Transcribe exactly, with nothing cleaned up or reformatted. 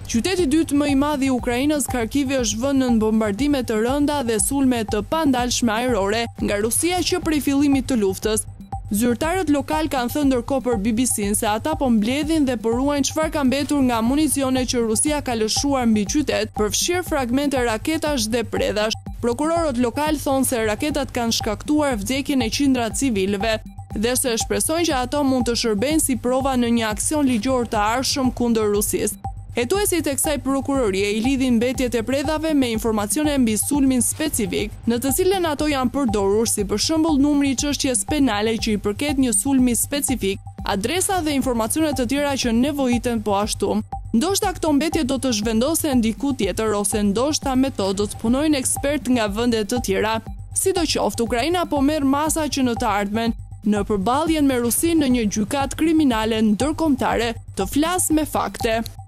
Qyteti dytë më i madh i Ukrainës, Kharkivi, është vënë në bombardime të rënda dhe sulme të pandalshme ajrore nga Rusia që prej fillimit të luftës. Zyrtarët lokal kanë thënë ndërkohë për B B C-n se ata po mbledhin dhe po ruajnë çfarë ka mbetur nga municione që Rusia ka lëshuar mbi qytet, përfshirë fragmente raketash dhe predhash. Prokurorët lokal thonë se raketat kanë shkaktuar vdekjen e qindra civilëve dhe se shpresojnë që ato mund të shërbejnë si prova në një aksion ligjor të ardhshëm kundër Rusisë. Hetuesit e kësaj prokurorie i lidhin mbetjet e predhave me informacione mbi sulmin specifik, në të cilën ato janë përdorur, si për shembull numri i çështjes penale që i përket një sulmi specifik, adresa dhe informacione të tjera që nevojiten po ashtu. Ndoshta këto mbetje do të zhvendosen diku tjetër ose ndoshta me to do të punojnë ekspert nga vende të tjera. Sidoqoftë, Ukraina po merr masa që në të ardhmen, në përballjen me Rusinë në një gjykatë kriminale ndërkombëtare, të flas me fakte.